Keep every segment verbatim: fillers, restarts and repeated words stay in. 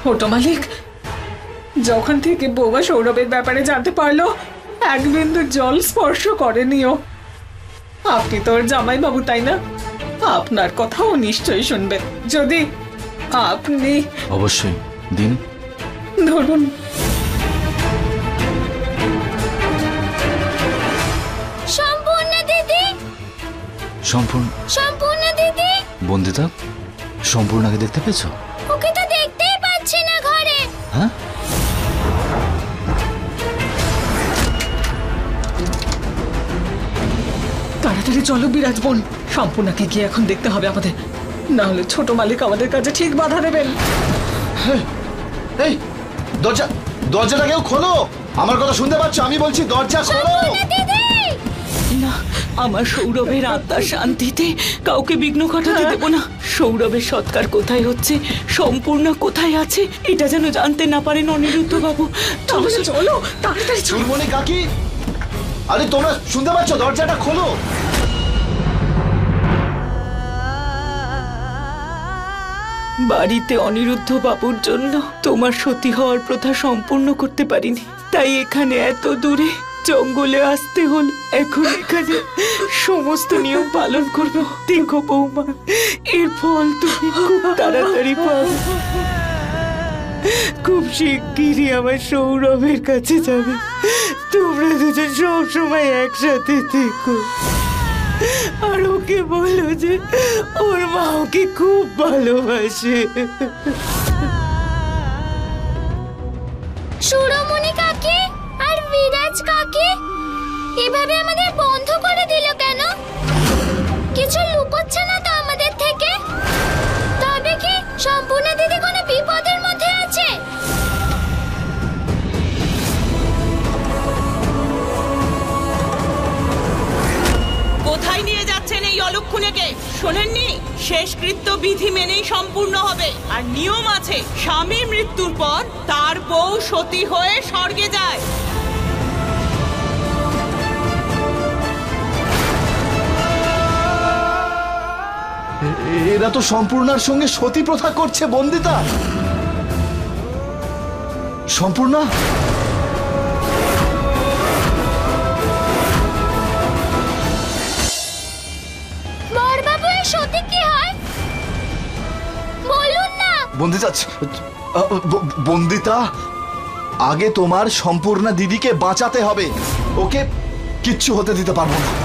ওটো মালিক, যখন থেকে বৌমা সৌরভের ব্যাপারে জানতে পারলো এক বিন্দু জল স্পর্শ করেনিও। আপনি তো ওর জামাই বাবু, তাই না? আপনার কথাও নিশ্চয়ই শুনবে। যদি আপনি অবশ্যই দিন ধরুন। সম্পূর্ণ দিদি, সম্পূর্ণ সম্পূর্ণ দিদি। বন্দিতা, সম্পূর্ণকে দেখতে পেয়েছো? ওকে তো দেখতেই পাচ্ছি না ঘরে। হ্যাঁ, তাড়াতাড়ি চলো বিরাজ বোন, সম্পূর্ণকে গিয়ে এখন দেখতে হবে আমাদের, না হলে ছোট মালিক আমাদের কাছে ঠিক বাধা দেবেন। এই দরজা, দরজাটা কেউ খোলো। আমার কথা শুনতে পাচ্ছ? আমি বলছি দরজা খোলো। না, আমার সৌরভের আত্মার শান্তিতে কাউকে বিঘ্ন ঘটাতে দেব না। সৌরভের সৎকার কোথায় হচ্ছে, সম্পূর্ণ কোথায় আছে, এটা যেন জানতে না পারেন অনিরুদ্ধ বাবু। চলো চলো তাড়াতাড়ি চলো। চুরমনি কাকি, আরে তোমরা শুনতে পাচ্ছ? দরজাটা খোলো। বাড়িতে অনিরুদ্ধ বাবুর জন্য তোমার সতী হওয়ার প্রথা সম্পূর্ণ করতে পারিনি, তাই এখানে এত দূরে জঙ্গলে আসতে হল। এখন এখানে সমস্ত নিয়ম পালন করবো। দেখো বৌমা, এর ফল তুমি খুব তাড়াতাড়ি পাবে। খুব শিগগিরই আমার সৌরভের কাছে যাবে। তোমরা দুজন সবসময় একসাথে থেকো, আর ওকে বলো যে ওর মা ওকে খুব ভালোবাসে। সুরমণি কাকি আর বিরাজ কাকি এভাবে আমাদের বন্ধ করে দিল কেন? কিছু লুকোচ্ছে না তো আমাদের থেকে? তবে কি সম্পূর্ণ দিদি কোনো বিপদের মধ্যে আছে? কোথায় নিয়ে যাচ্ছেন এই অলক্ষণীকে? শোনেননি? শেষকৃত্য বিধি মেনেই সম্পূর্ণ হবে, আর নিয়ম আছে স্বামীর মৃত্যুর পর তার বউ সতী হয়ে স্বর্গে যায়। এরা তো সম্পূর্ণার সঙ্গে সতী প্রথা করছে। বন্দিতা, সম্পূর্ণা, বড়বাবু এই সতী কি হয় বলুন না। বন্দিতা, বন্দিতা, আগে তোমার সম্পূর্ণা দিদিকে বাঁচাতে হবে। ওকে কিচ্ছু হতে দিতে পারবো না।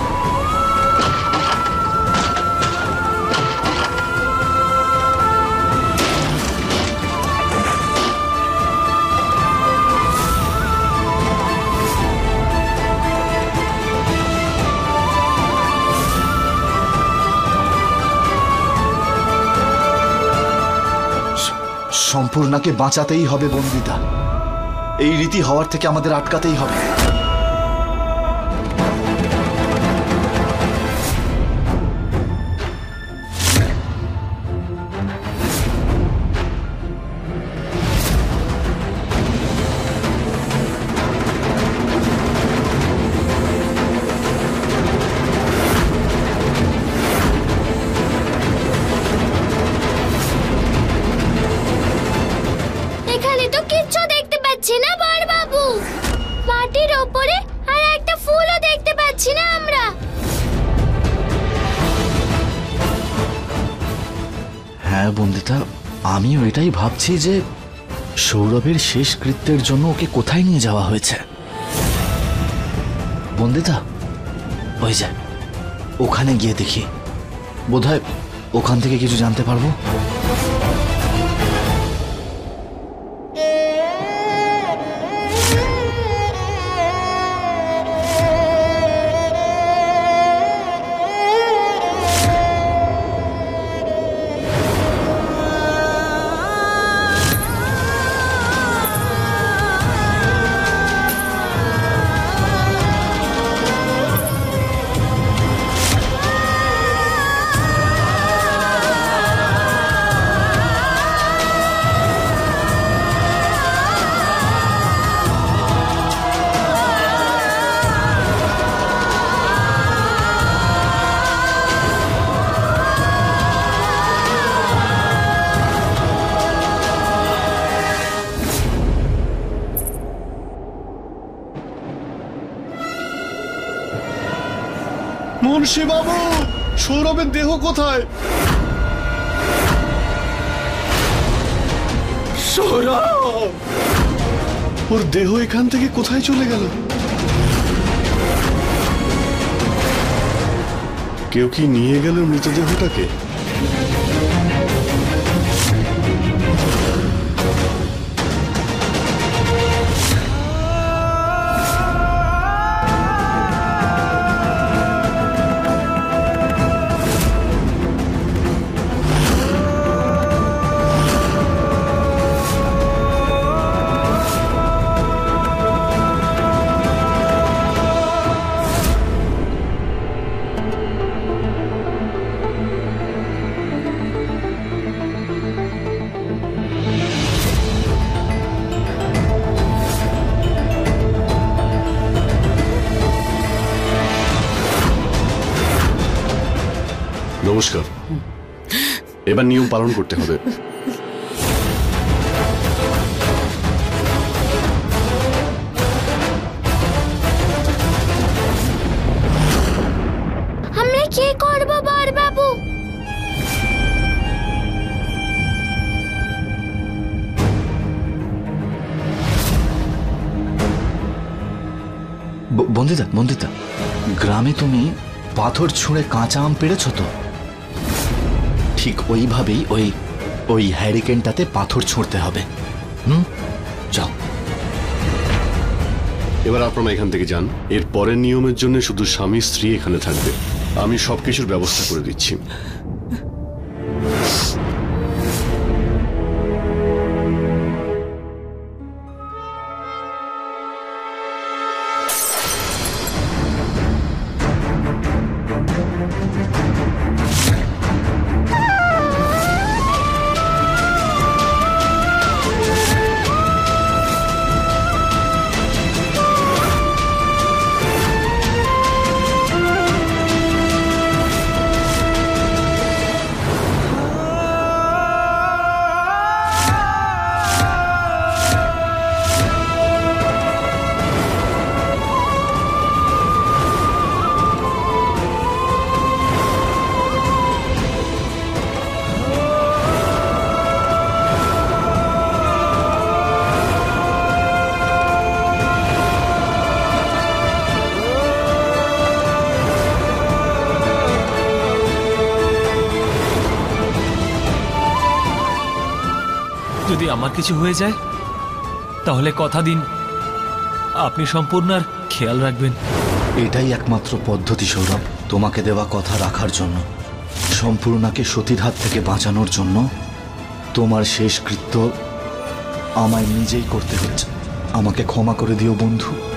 সম্পূর্ণাকে বাঁচাতেই হবে বন্দিতা। এই রীতি হওয়ার থেকে আমাদের আটকাতেই হবে। এখানে তো কিচ্ছু দেখতে পাচ্ছি না বড়বাবু। মাটির ওপরে আর একটা ফুলও দেখতে পাচ্ছি না আমরা। হ্যাঁ বন্দিতা, আমিও এটাই ভাবছি যে সৌরভের শেষ কৃত্যের জন্য ওকে কোথায় নিয়ে যাওয়া হয়েছে। বন্দিতা, ওই যে ওখানে গিয়ে দেখি, বোধহয় ওখান থেকে কিছু জানতে পারবো। মুন্সি বাবু, সৌরভের দেহ কোথায়? সৌরভ, ওর দেহ এখান থেকে কোথায় চলে গেল? কেউ কি নিয়ে গেল মৃতদেহটাকে? নমস্কার। এবার নিয়ম পালন করতে হবে। আমরা কি করব বড়বাবু? ব- বন্দিতা বন্দিতা, গ্রামে তুমি পাথর ছুঁড়ে কাঁচা আম পেড়েছ তো? ঠিক ওইভাবেই ওই ওই হ্যারিকেনটাতে পাথর ছুঁড়তে হবে। হুম, যাও। এবার আপনারা এখান থেকে যান। এর পরের নিয়মের জন্য শুধু স্বামী স্ত্রী এখানে থাকবে। আমি সবকিছুর ব্যবস্থা করে দিচ্ছি। যদি আমার কিছু হয়ে যায় তাহলে কথা দিন আপনি সম্পূর্ণ আর খেয়াল রাখবেন। এটাই একমাত্র পদ্ধতি সৌরভ, তোমাকে দেওয়া কথা রাখার জন্য, সম্পূর্ণাকে সতীর হাত থেকে বাঁচানোর জন্য। তোমার শেষকৃত্য আমায় নিজেই করতে হচ্ছে। আমাকে ক্ষমা করে দিও বন্ধু।